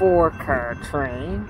4-car train.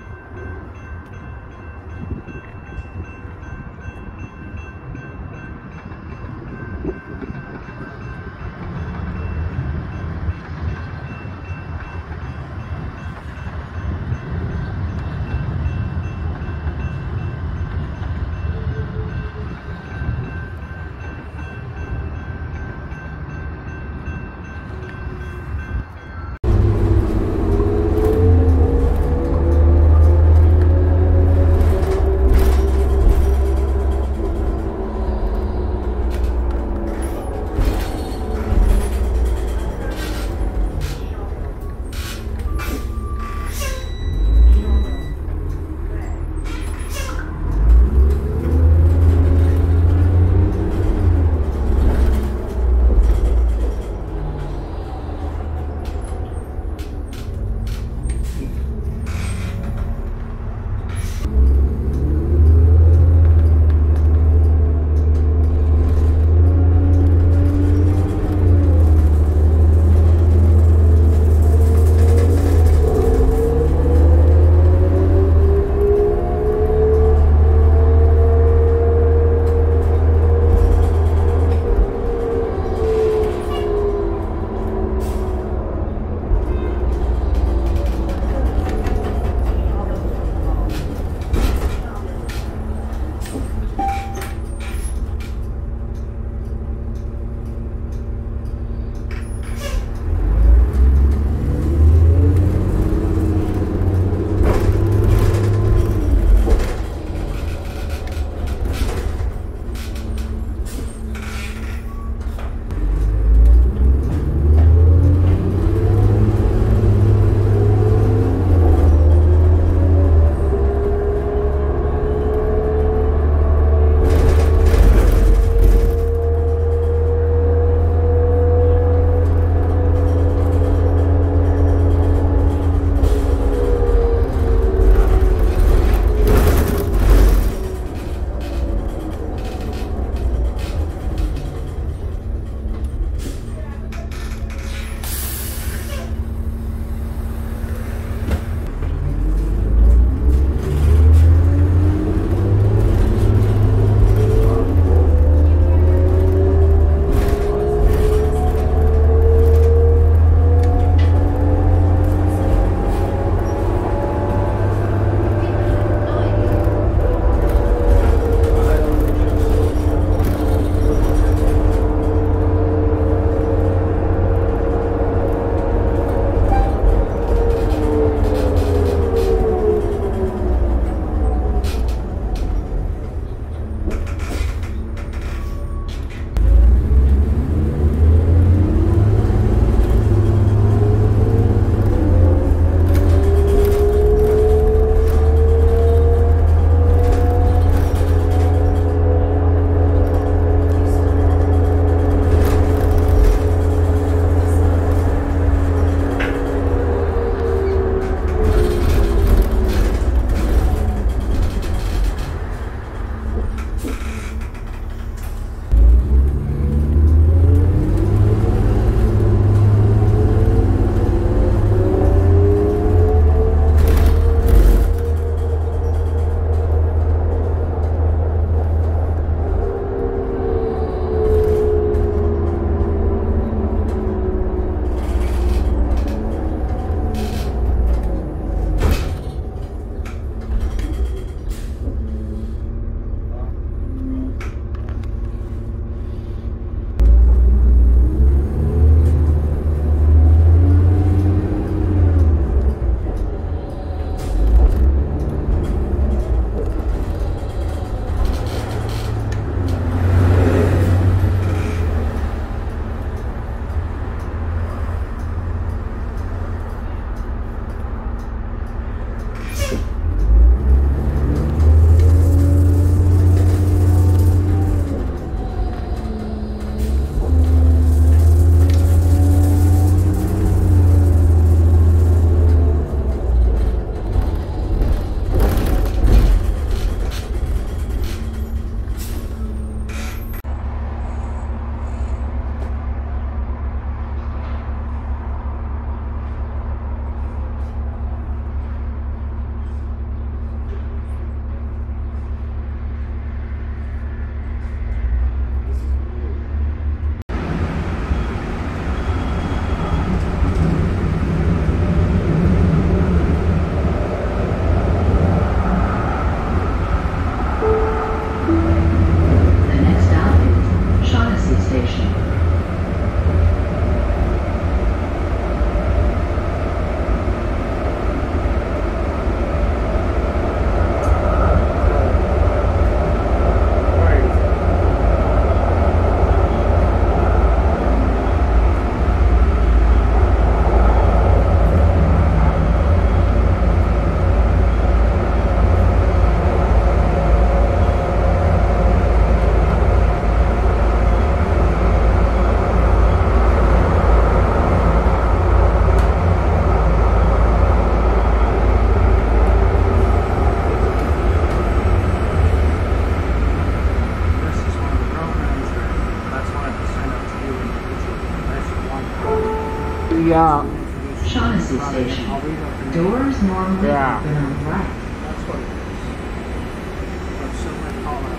Yeah. Shaughnessy Station. Doors normally open on the right. That's what it is. That's similar call-outs.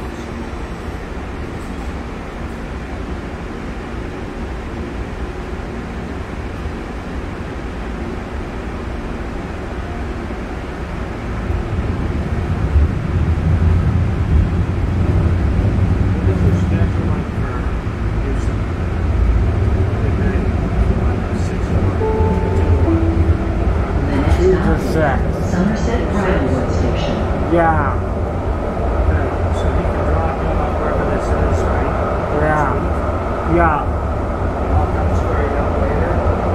Somerset Bridlewood Station. Yeah. So he can drop you off wherever this is, right? Yeah. Yeah. I'll come straight up later.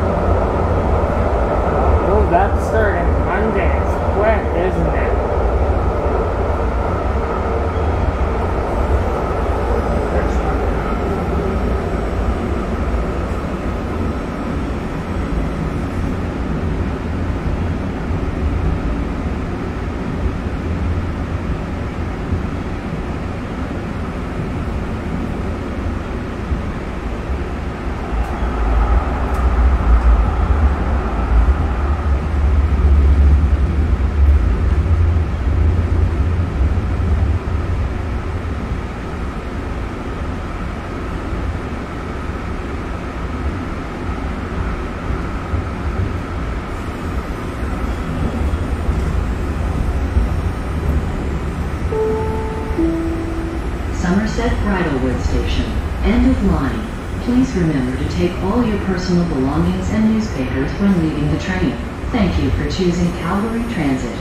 Oh, that's starting Monday. It's quick, isn't it? Next Monday. Somerset Bridlewood Station. End of line. Please remember to take all your personal belongings and newspapers when leaving the train. Thank you for choosing Calgary Transit.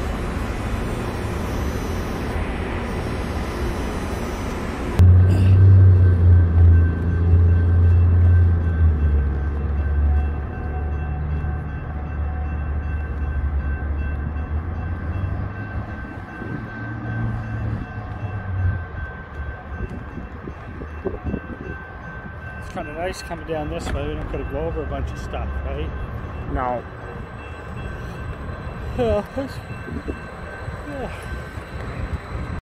It's kind of nice coming down this way. We don't got to go over a bunch of stuff, right? No. Yeah.